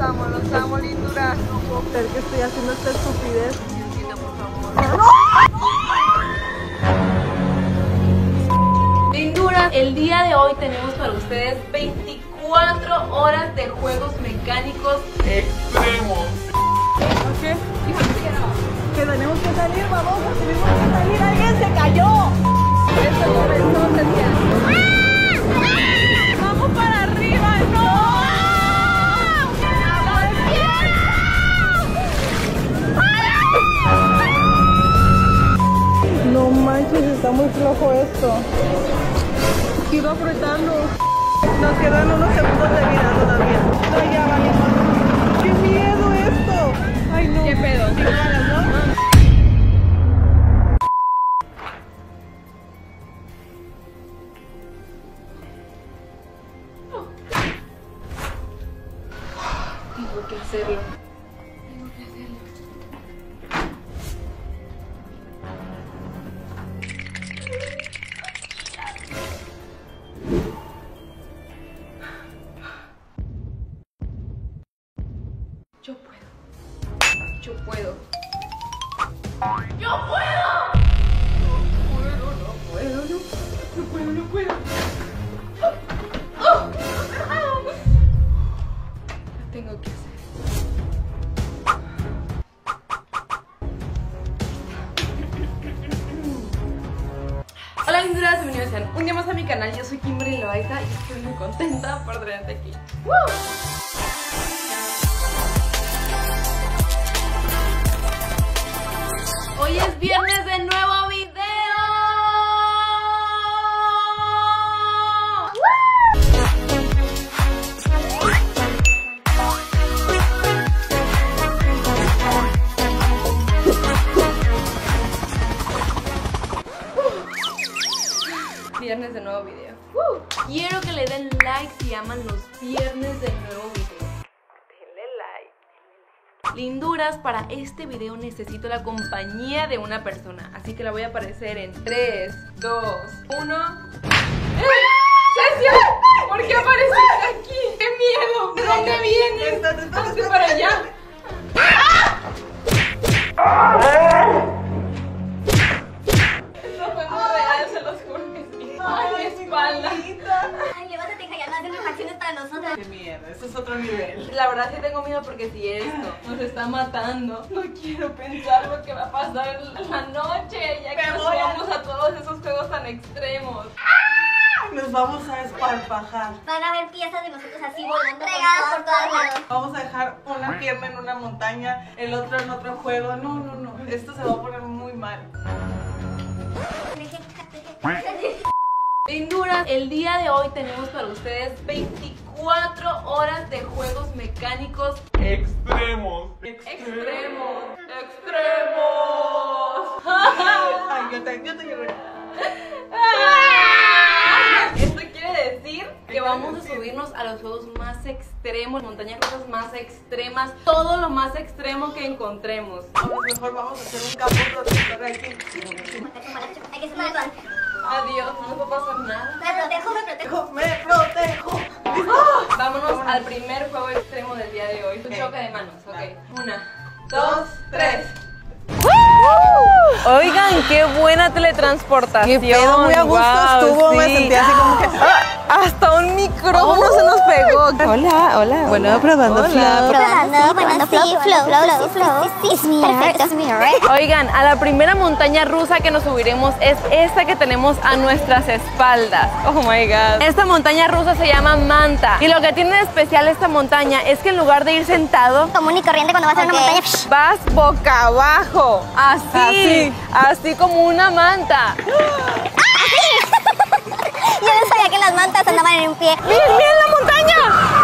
los amo, linduras. No puedo creer que estoy haciendo esta estupidez. Diosito, por favor. ¡No! Linduras, el día de hoy tenemos para ustedes 24 horas de juegos mecánicos extremos. ¿Qué? Que tenemos que salir, vamos, tenemos que salir. ¡Alguien se cayó! Eso no decía. ¡Vamos para arriba! ¡No! No manches, está muy flojo esto. Quiero apretarlo. Nos quedan unos segundos de vida todavía. No, ya valimos. ¡Qué miedo esto! ¡Ay, no! ¿Qué pedo? ¿Sí, ganas, no? Tengo que hacerlo. Tengo que hacerlo. Yo puedo. Yo puedo. ¡Yo puedo! No puedo. Lo tengo que hacer. Hola linduras, bienvenidos sean un día más a mi canal. Yo soy Kimberly Loaiza y estoy muy contenta por tenerte aquí. ¡Woo! Hoy es viernes de nuevo video. Viernes de nuevo video. Quiero que le den like si aman los viernes de nuevo video. Denle like. Linduras, para este video necesito la compañía de una persona, así que la voy a aparecer en 3, 2, 1. ¡Cecia! ¿Por qué apareciste aquí? ¡Qué miedo! ¿De dónde vienes? Hazte para allá. Esto fue muy real, se los juro que sí. ¡Ay, mi espalda! Ay, levántate, Jaya, no hacen refacciones para nosotras. ¡Qué mierda! Eso es otro nivel. La verdad sí tengo miedo porque si esto nos está matando, no quiero pensar lo que va a pasar en la noche, ya que nos vamos a todos esos juegos tan extremos. Nos vamos a esparpajar. Van a ver piezas de nosotros así volando regadas por todos lados. Vamos a dejar una pierna en una montaña, el otro en otro juego. No. Esto se va a poner muy mal. Linduras, el día de hoy tenemos para ustedes 24 horas de juegos mecánicos Extremos. extremos. Ay, yo te lloré. Esto quiere decir que vamos a subirnos a los juegos más extremos, montañas rusas más extremas, todo lo más extremo que encontremos. A lo mejor vamos a hacer un campo protector aquí. Hay que ser maratón. Adiós, no nos va a pasar nada. Me protejo. Me protejo. Vámonos al primer juego extremo del día de hoy. Un choque de manos, ok. 1, 2, 3. Oigan, qué buena teletransportación. Qué pedo, muy a gusto estuvo, me sentí así como que... Hasta un micrófono se nos pegó. Hola. Bueno, probando flow. Probando flow. Es mi art. Oigan, a la primera montaña rusa que nos subiremos es esta que tenemos a nuestras espaldas. Oh my god. Esta montaña rusa se llama Manta. Y lo que tiene de especial esta montaña es que en lugar de ir sentado, Común y corriente cuando vas a una montaña. vas boca abajo. Así como una manta. Yo no sabía que las mantas andaban en un pie. ¡Miren la montaña!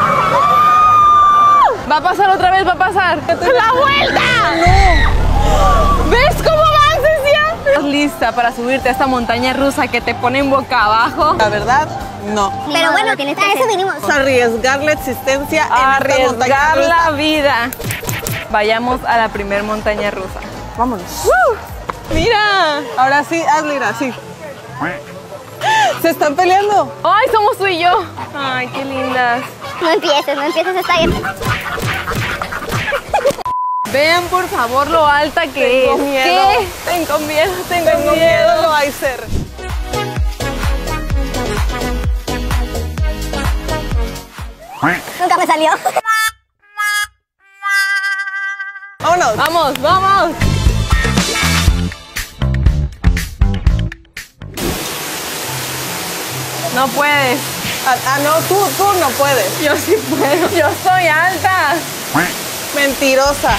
Va a pasar otra vez, va a pasar. ¡La vuelta! ¡No! ¿Ves cómo vas, Cecia? ¿Estás lista para subirte a esta montaña rusa que te pone en boca abajo? La verdad, no. Pero bueno, a eso vinimos. Vamos a arriesgar la existencia en esta montaña Arriesgar rusa. la vida. Vayamos a la primer montaña rusa. Vámonos. ¡Mira! Ahora sí, hazle así. Se están peleando. ¡Ay, somos tú y yo! ¡Ay, qué lindas! No empieces, está bien. Vean por favor lo alta que Tengo es. miedo. ¿Qué? Tengo miedo, Tengo miedo, Loaizer. Nunca me salió. Vámonos. Vamos, vamos. No puedes. No, tú no puedes. Yo sí puedo. Yo soy alta. Mentirosa.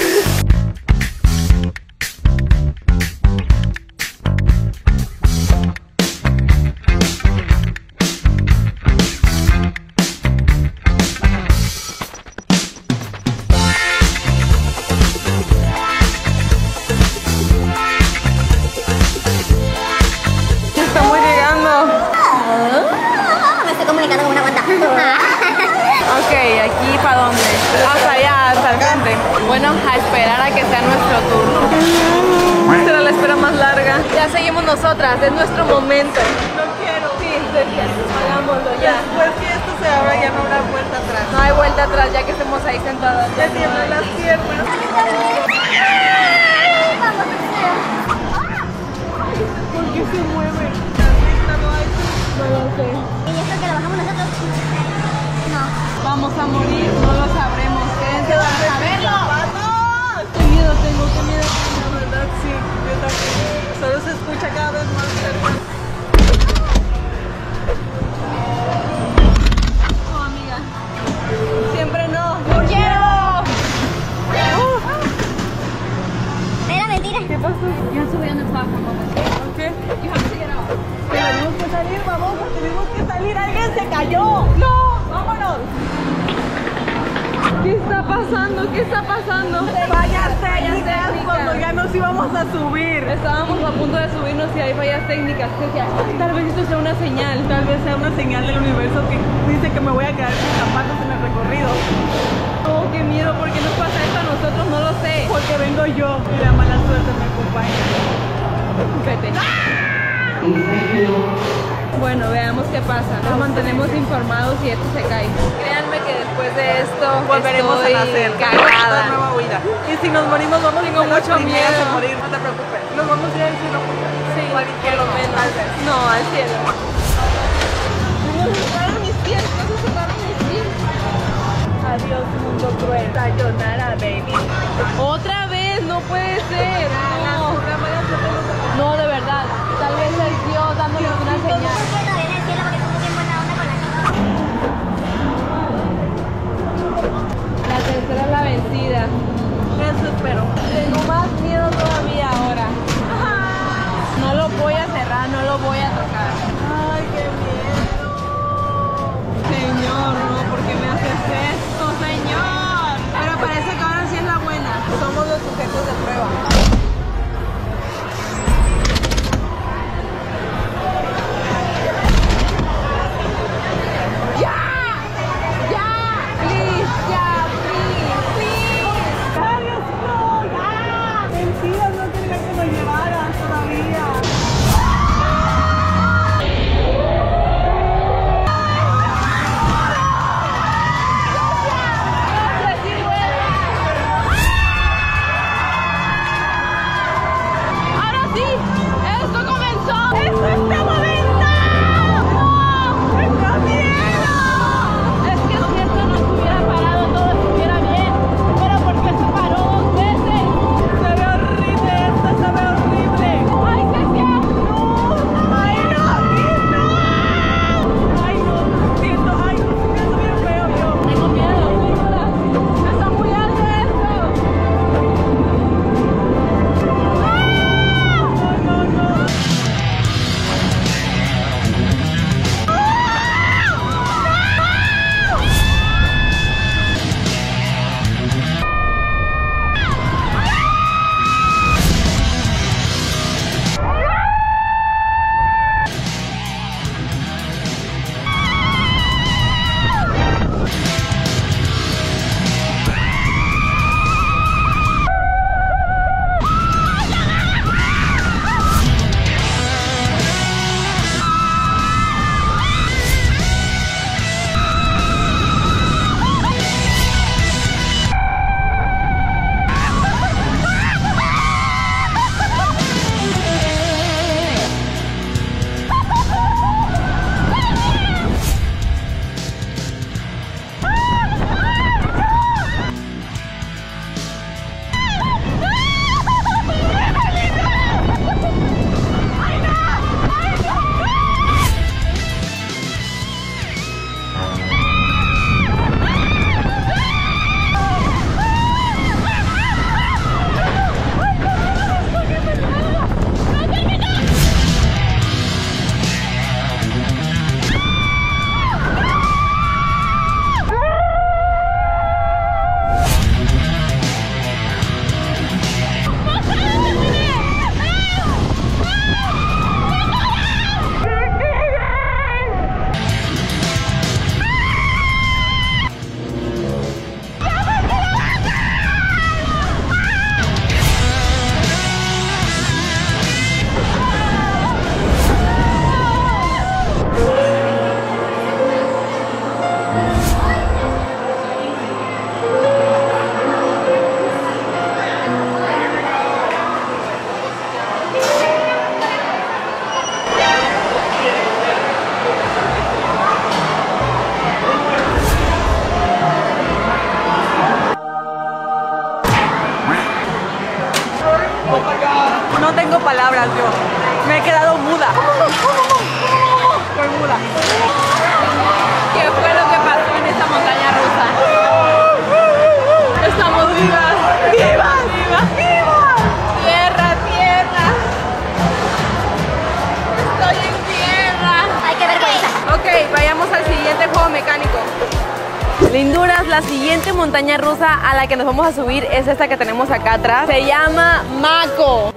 Estamos llegando. Me estoy comunicando con una banda. Ok, ¿aquí para dónde? Hasta allá, hasta el frente. Bueno, a esperar a que sea nuestro turno. Será la espera más larga. Ya seguimos nosotras, es nuestro momento. No quiero. Sí, hagámoslo ya. Después que esto se abra ya no habrá vuelta atrás. No hay vuelta atrás ya que estemos ahí sentadas. Me tiemblan las piernas. ¿Por qué se mueve? ¿Has visto, Loaizer? No lo sé. ¿Y esto que lo bajamos nosotros? No. Vamos a morir, no lo sabremos. Quédense para saberlo. ¡Vamos! Qué miedo tengo, qué miedo. La verdad sí, yo también. Solo se escucha cada vez más cerca. No, amiga. Siempre no. ¡No quiero! Era mentira. ¿Qué pasó? You have to be on the platform. ¿Qué? You have to get out. Tenemos que salir, vamos, tenemos que salir. ¡Alguien se cayó! ¡No! ¡Vámonos! ¿Qué está pasando? ¿Qué está pasando? Fallas técnicas técnicas. cuando ya nos íbamos a subir. Estábamos a punto de subirnos y hay fallas técnicas. Decía, tal vez esto sea una señal. Tal vez sea una señal del universo que dice que me voy a quedar sin zapatos en el recorrido. Oh, qué miedo. ¿Por qué nos pasa esto a nosotros? No lo sé. Porque vengo yo y la mala suerte me acompaña. Vete. Bueno, veamos qué pasa. Nos mantenemos informados y esto se cae. Créanme que después de esto Volveremos estoy a nacer. cagada. Nueva huida. Y si nos morimos, vamos Tengo a ser las mucho primeras miedo. en morir. No te preocupes. Nos vamos a ir al cielo juntas. Sí, O al por infierno, lo menos. tal vez. No, al cielo. No se cerraron mis pies, no se cerraron mis pies. Adiós, mundo cruel. Sayonara, baby. Otra vez, no puede ser. No. No, de verdad. Tal vez es Dios dándoles una señal. Bueno, en el cielo porque somos bien buena onda con la gente. La tercera es la vencida. Eso espero. Tengo más miedo todavía ahora. No lo voy a cerrar, no lo voy a tocar. Ay, qué miedo. Señor, no, ¿por qué me haces esto, señor? Pero parece que ahora sí es la buena. Somos los sujetos de prueba. Mentiras, no quería que nos llevaran todavía. No tengo palabras yo. Me he quedado muda. Estoy muda. ¿Qué fue lo que pasó en esta montaña rusa? Estamos vivas. ¡Vivas! ¡Vivas! ¡Vivas! Tierra, tierra. Estoy en tierra. Ay, qué vergüenza. Ok, vayamos al siguiente juego mecánico. Linduras, la siguiente montaña rusa a la que nos vamos a subir es esta que tenemos acá atrás. Se llama Mako.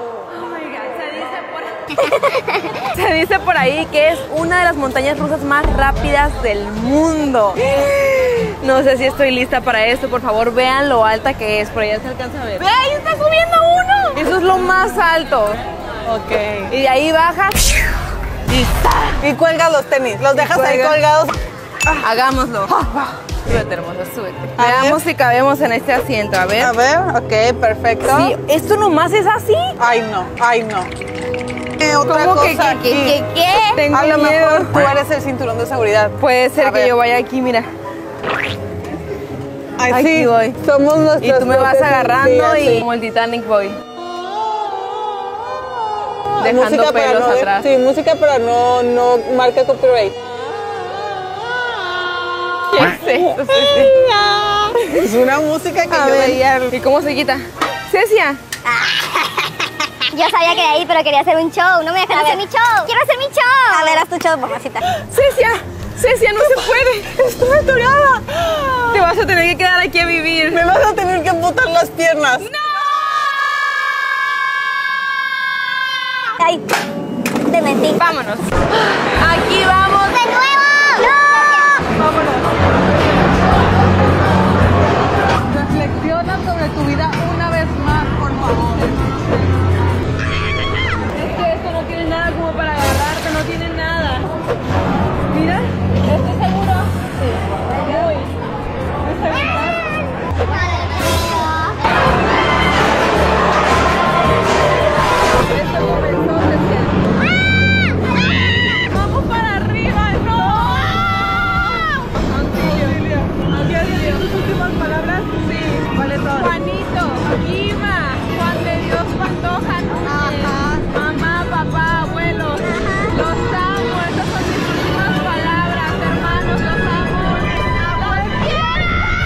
Se dice por ahí que es una de las montañas rusas más rápidas del mundo. No sé si estoy lista para esto. Por favor, vean lo alta que es. Por allá se alcanza a ver. ¡Ve, ahí está subiendo uno! Eso es lo más alto. Ok. Y de ahí baja. Y ¡ta! Y cuelgas los tenis. Los dejas ahí colgados. Hagámoslo. Súbete, hermosa, súbete. A Veamos ver. si cabemos en este asiento. A ver. A ver, ok, perfecto. Sí, esto nomás es así. Ay, no, ay, no. Otra ¿Cómo cosa aquí. qué? Tengo A lo miedo. mejor tú eres el cinturón de seguridad. Puede ser A que ver. yo vaya aquí, mira. Ay, Aquí sí, voy. somos nuestros Y tú me vas propios agarrando sí, y sí. como el Titanic voy. Dejando Música para pelos no, atrás. Sí, música para no marca copyright. ¿Qué es esto, Cecia? Es una música que A yo ver, veía. ¿y cómo se quita? Cecia. Yo sabía que era ahí, pero quería hacer un show. No me dejan hacer mi show. Quiero hacer mi show. A ver, haz tu show, mamacita. Cecia, Cecia, no se puede. Estoy atorada. Te vas a tener que quedar aquí a vivir. Me vas a tener que amputar las piernas. Ay, te mentí. Vámonos. Aquí vamos. ¡De nuevo! ¡No! Reflexiona sobre tu vida una vez más, por favor. Es que esto no tiene nada como para agarrarte, no tiene nada. Mira, ¿estás seguro? Sí. Muy. ¿De seguridad? Esto comenzó, Cecia. ¡Vamos para arriba! ¡No! Auxilio. ¿Quieres tus últimas palabras? Sí. ¿Cuáles son? Juanito, Ima, Juan de Dios Pantoja Núñez, mamá, papá, abuelos, los amo, esas son mis últimas palabras, hermanos, los amo. ¡Los quiero!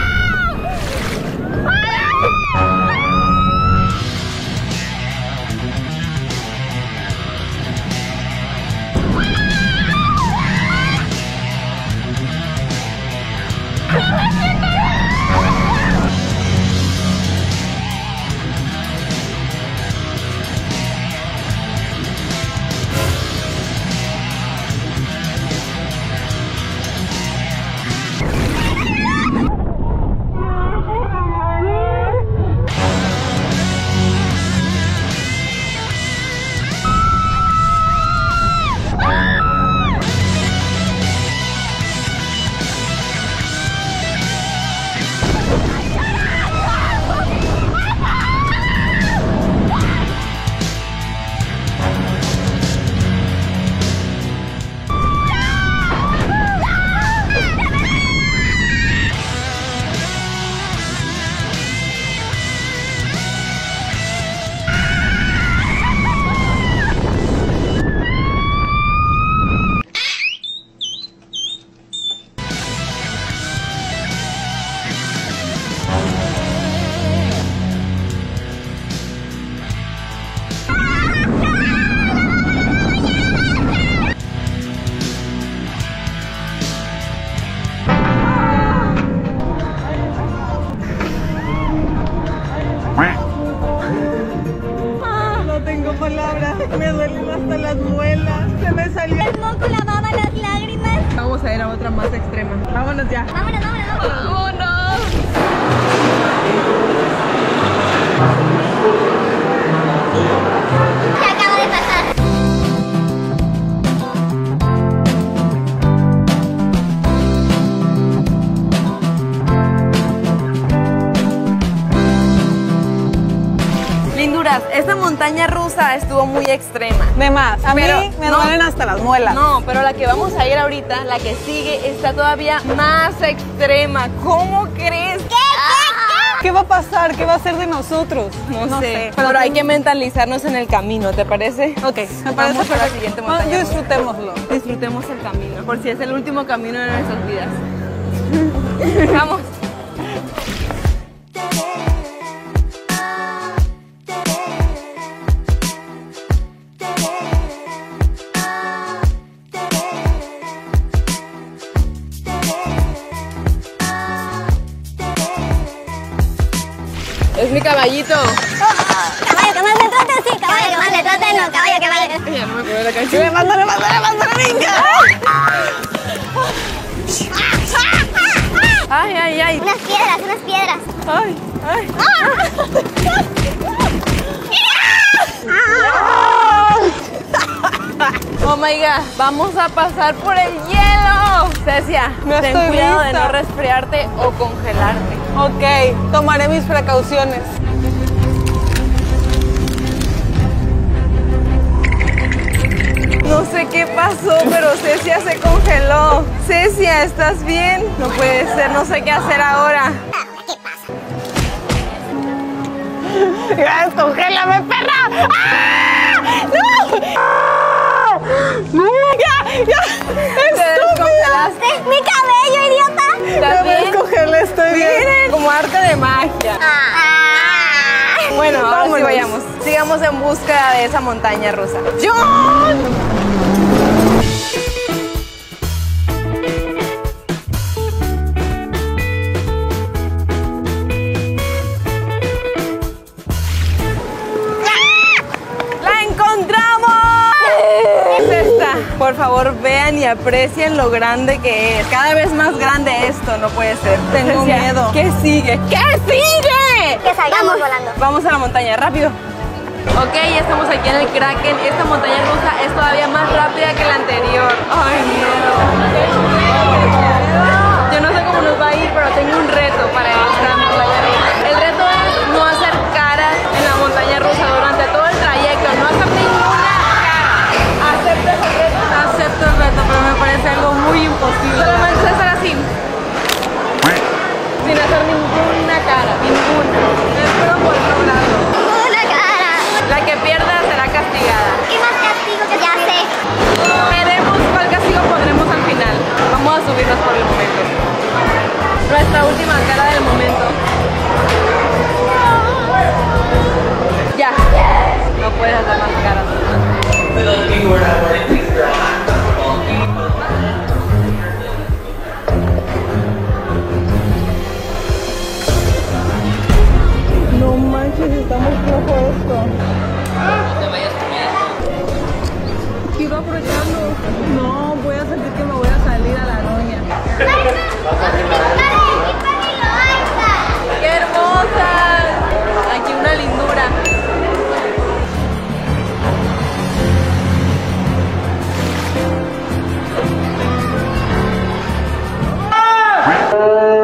No tengo palabras. Me duelen hasta las muelas. Se me salió. El moco, la baba, las lágrimas. Vamos a ir a otra más extrema. Vámonos ya. Vámonos, vámonos, vámonos. ¡Vámonos! ¿Qué acaba de pasar? Linduras, esta montaña rusa estuvo muy extrema. De más. A Pero mí me no. duelen hasta las muelas. No, pero la que vamos a ir ahorita, la que sigue, está todavía más extrema. ¿Cómo crees? ¿Qué va a pasar? ¿Qué va a hacer de nosotros? No sé. Pero hay que mentalizarnos en el camino, ¿te parece? Ok, me parece Vamos a la perfecto. siguiente montaña. Disfrutémoslo. Disfrutemos el camino, por si es el último camino de nuestras vidas. Vamos. Es mi caballito. Caballo que más le trate, sí, caballo que más le trate, no, caballo que más le trate. Ya no me acuerdo de la canción. Mándale, venga. Ay, ay, ay. Unas piedras, unas piedras. Ay, ay. Oh my god, vamos a pasar por el hielo. Cecia, No ten estoy cuidado de lista. no resfriarte o congelarte. Ok, tomaré mis precauciones. No sé qué pasó, pero Cecia se congeló. Cecia, ¿estás bien? No puede ser, no sé qué hacer ahora. ¡Ya, descongélame, perra! ¡Ah! ¡No! ¡Ah! ¡No! ¡Ya! ¿Te descongelaste? ¡Mi cabello, idiota! ¿Estás Ya me bien? descongelé, estoy bien. Como arte de magia. Bueno, ahora sí Vámonos. vayamos. Sigamos en búsqueda de esa montaña rusa. ¡John! ¡La encontramos! Es esta. Por favor, vean y aprecien lo grande que es. Cada vez más grande esto, no puede ser. Tengo miedo. ¿Qué sigue? ¿Qué sigue? Que salgamos volando. Vamos a la montaña, rápido. Ok, ya estamos aquí en el Kraken. Esta montaña rusa es todavía más rápida que la anterior. Ay, no. Yo no sé cómo nos va a ir, pero tengo un reto para esta montaña rusa. El reto es no hacer caras en la montaña rusa durante todo el trayecto. No hacer ninguna cara. ¿Aceptas el reto? Acepto el reto, pero me parece algo muy imposible. Solamente es hacer así. Sin hacer ninguna cara, ninguna. Espero poder lograrlo. Una cara. La que pierda será castigada. ¿Qué más castigo que ya sé? Veremos cuál castigo pondremos al final. Vamos a subirnos por el momento. Nuestra última cara del momento. Ya. No puedes hacer más caras. No manches, está muy flojo esto. Quiero aprovechando. No, voy a sentir que me voy a salir a la roña. ¡Qué hermosas! Aquí una lindura.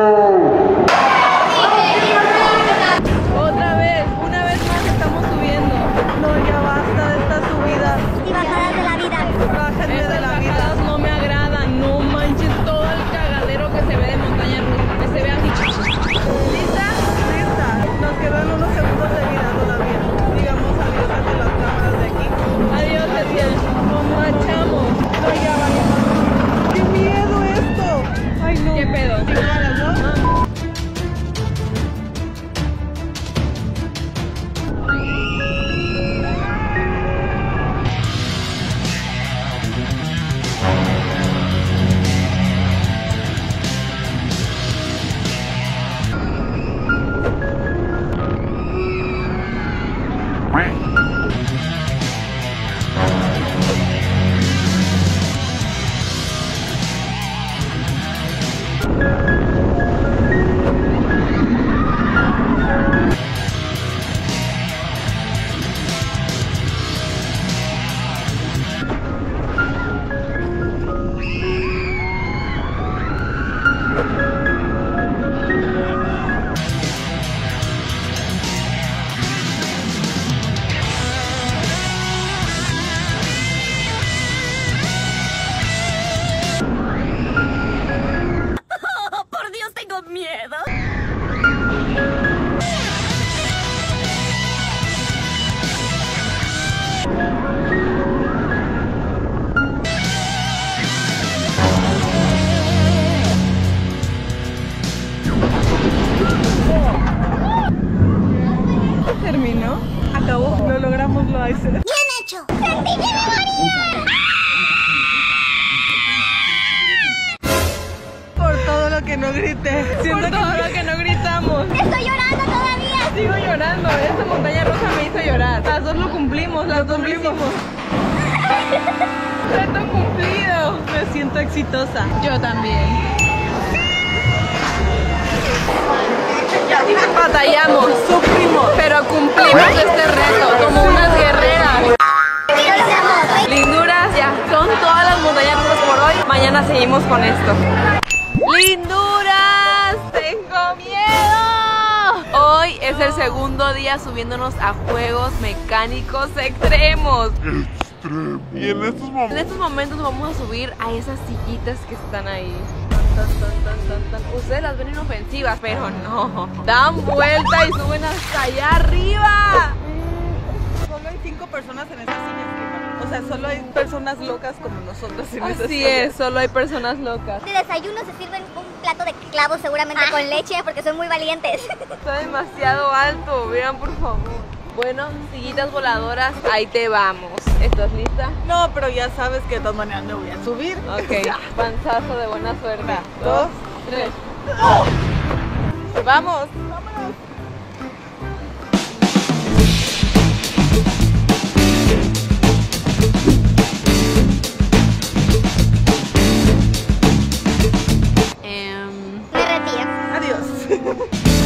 Otra vez, una vez más estamos subiendo. Ay, se... ¡Bien hecho! ¡Sentí que me moría! Por todo lo que no grité. Siento Por todo lo que no gritamos. ¡Estoy llorando todavía! Sigo llorando. Esta montaña rusa me hizo llorar. Las dos lo cumplimos, las dos lo hicimos. Reto cumplido. Me siento exitosa. Yo también. Batallamos, sufrimos, pero cumplimos este reto como unas guerreras. Linduras, ya son todas las montañas rusas por hoy. Mañana seguimos con esto. Linduras, tengo miedo. Hoy es el segundo día subiéndonos a juegos mecánicos extremos. Y en estos momentos vamos a subir a esas sillitas que están ahí. Ustedes las ven inofensivas, pero no. Dan vuelta y suben hasta allá arriba. Solo hay 5 personas en esas sillas. O sea, solo hay personas locas como nosotros en esas Así sillas. es, solo hay personas locas. De desayuno se sirven un plato de clavos seguramente con leche porque son muy valientes. Está demasiado alto, vean por favor. Bueno, sillitas voladoras, ahí te vamos. ¿Estás lista? No, pero ya sabes que de todas maneras me voy a subir. Ok, panzazo de buena suerte. 2, 3. ¡Vamos! Me retiro. Adiós.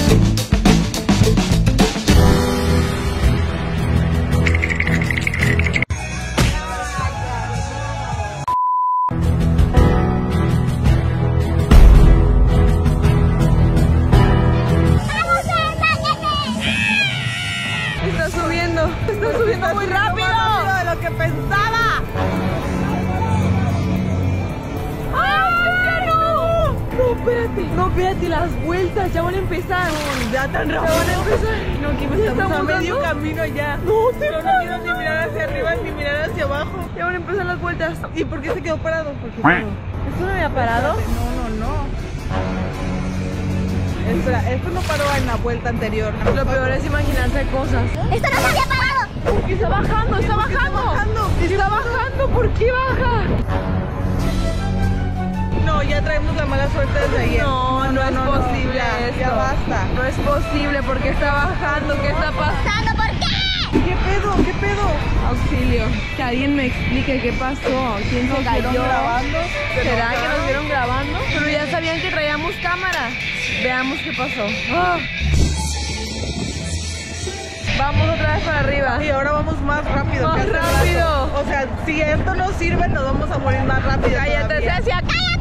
Está subiendo muy rápido. Más rápido de lo que pensaba. ¡Ay, no! No, espérate. No, espérate, las vueltas ya van a empezar. Ya tan Ya rápido. van a empezar. No, que ¿Ya estamos a estamos medio dando? camino ya. No, te Yo no quiero ni mirar hacia arriba ni mirar hacia abajo. Ya van a empezar las vueltas. ¿Y por qué se quedó parado? Porque ¿Esto no había parado? No. Espera, esto no paró en la vuelta anterior. Lo peor es imaginarse cosas. ¡Esto no se había parado! ¿Por qué está bajando? ¡Está bajando! ¡Está bajando! ¿Por qué baja? No, ya traemos la mala suerte desde ayer. No es posible ya, esto. ya basta. No es posible porque está bajando. ¿Qué está pasando? ¿Por qué? ¿Qué pedo? ¿Qué pedo? Auxilio. Que alguien me explique qué pasó. ¿Quién se cayó? grabando? ¿Será que nos vieron grabando? Pero ya sabían que traíamos cámara. Veamos qué pasó. ¡Ah! Vamos otra vez para arriba. Y ahora vamos más rápido. Más que hace rápido. rato. O sea, si esto no sirve, nos vamos a morir más rápido. Cállate, todavía. Cecia.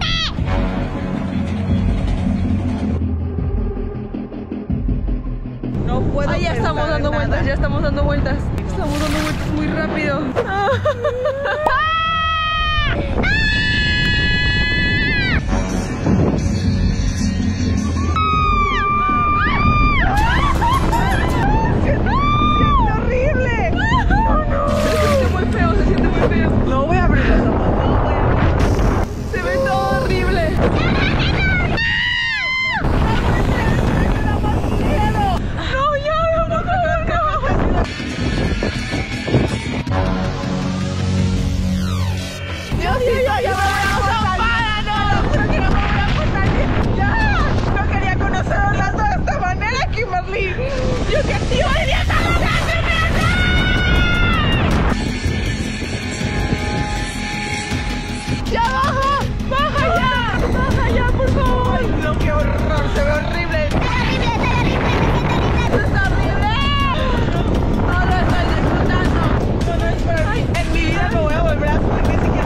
No puedo. Ay, ya pensar estamos dando en vueltas, nada. ya estamos dando vueltas. Estamos dando vueltas muy rápido. ¡Horrible! Se siente muy feo, se siente muy feo. No voy a abrir los ojos. No voy a abrir. Se ve todo horrible. No, ya, no. Ya, No, creo que no me voy a portar bien. Ya. No quería conocer a Orlando de esta manera, Kimberly. Yo que te iba a ir ya baja ya, por favor. Ay, no, qué horror. Se ve horrible. Esto está horrible. No lo estoy disfrutando. No, espera. En mi vida me voy a volver a subir ni siquiera.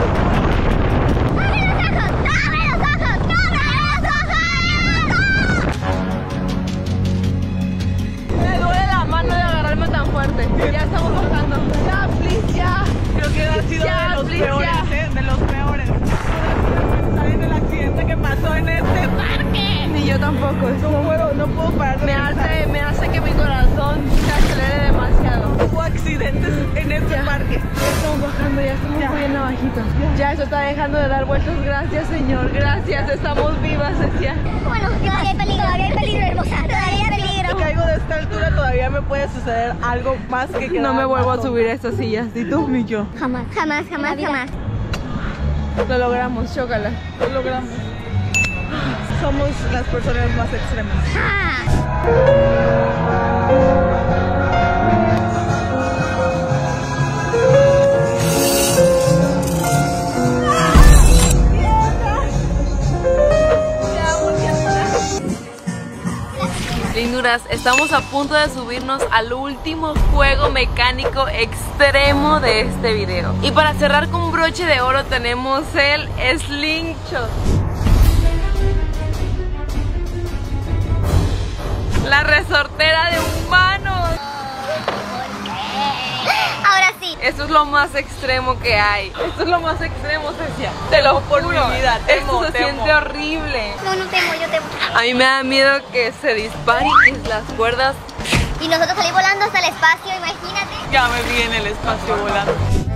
Me duele la mano de agarrarme tan fuerte. Ya estamos bajando. Ya, please, ya. Creo que ha sido Ya, de los please, peores, ya. de los peores. Pensar en el accidente que pasó en este parque. Ni yo tampoco. No puedo parar de pensar. Me hace que mi corazón se acelere demasiado. Hubo accidentes en este parque. Ya estamos bajando, ya estamos muy en la bajita. Ya eso está dejando de dar vueltas. Gracias, Señor. Gracias. Estamos vivas, Cecia. Bueno, todavía hay peligro, hermosa. Todavía hay peligro. Caigo de esta altura todavía me puede suceder algo más que quedar. No me vuelvo a más subir a estas sillas, ni tú ni yo. Jamás, jamás, jamás, jamás. Lo logramos, chócala. Lo logramos. Somos las personas más extremas. Linduras, estamos a punto de subirnos al último juego mecánico extremo de este video. Y para cerrar con broche de oro tenemos el slingshot. La resortera de humanos. Ahora sí. Esto es lo más extremo que hay. Esto es lo más extremo, Cecia. Te lo juro por mi vida. Esto se siente horrible. No, no temo, yo temo. A mí me da miedo que se disparen las cuerdas. Y nosotros salimos volando hasta el espacio, imagínate. Ya me vi en el espacio volando.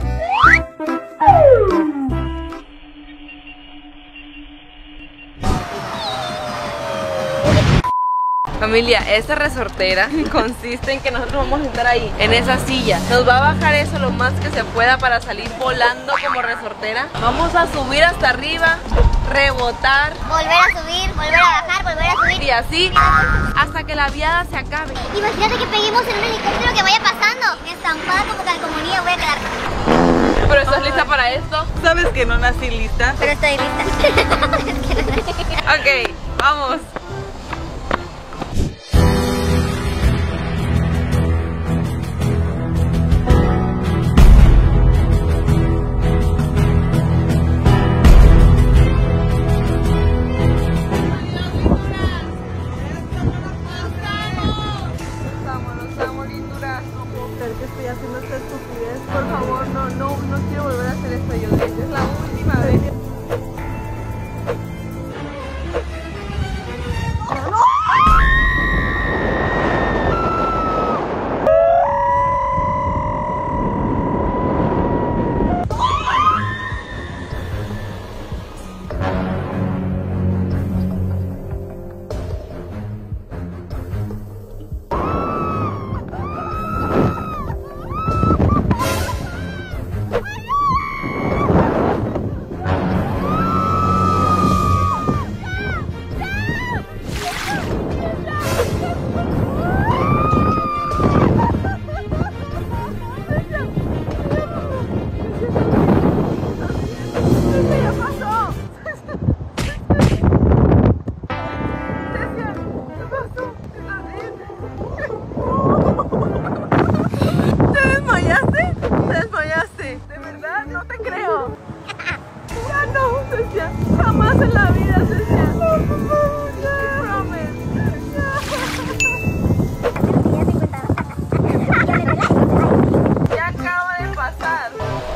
Familia, esta resortera consiste en que nosotros vamos a estar ahí, en esa silla. Nos va a bajar eso lo más que se pueda para salir volando como resortera. Vamos a subir hasta arriba, rebotar Volver a subir, volver a bajar, volver a subir. y así hasta que la viada se acabe. Imagínate que peguemos en un helicóptero que vaya pasando. Estampada como calcomanía voy a quedar. ¿Pero estás lista para esto? ¿Sabes que no nací lista? Pero estoy lista. Ok, vamos. Que estoy haciendo esta estupidez. Por favor, no quiero volver a hacer esto yo. Es la última vez. Jamás en la vida, Cecia. Ya acaba de pasar.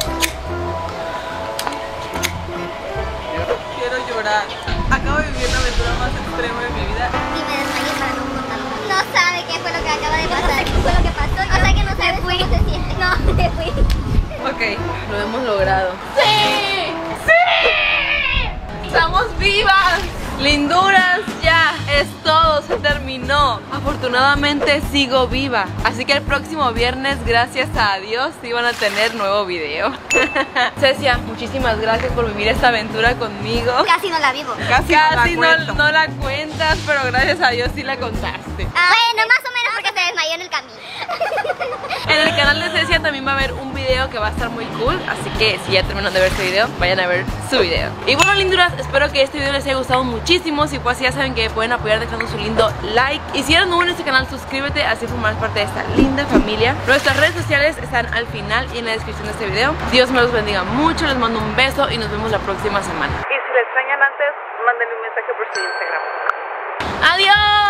Quiero llorar. Acabo de vivir la aventura más extrema de mi vida. Y me desmayé para no contarlo. No sabe qué fue lo que acaba de pasar. ¿Qué fue lo que pasó? O sea que no sabes cómo se siente. No, me fui. Ok, lo hemos logrado. ¡Sí! ¡Sí! ¡Estamos vivas! Linduras, ya es todo, se terminó. Afortunadamente sigo viva. Así que el próximo viernes, gracias a Dios, iban a tener nuevo video. Cecia, muchísimas gracias por vivir esta aventura conmigo. Casi no la vivo. Casi no la cuentas, pero gracias a Dios sí la contaste. Bueno, más o menos porque se desmayó en el camino. En el canal de Cecia también va a haber un video que va a estar muy cool. Así que si ya terminaron de ver este video, vayan a ver su video. Y bueno, linduras, espero que este video les haya gustado muchísimo. Si fue así, ya saben que pueden apoyar dejando su lindo like. Y si eres nuevo en este canal, suscríbete, así formarás parte de esta linda familia. Nuestras redes sociales están al final y en la descripción de este video. Dios me los bendiga mucho, les mando un beso y nos vemos la próxima semana. Y si le extrañan antes, mándenle un mensaje por su Instagram. ¡Adiós!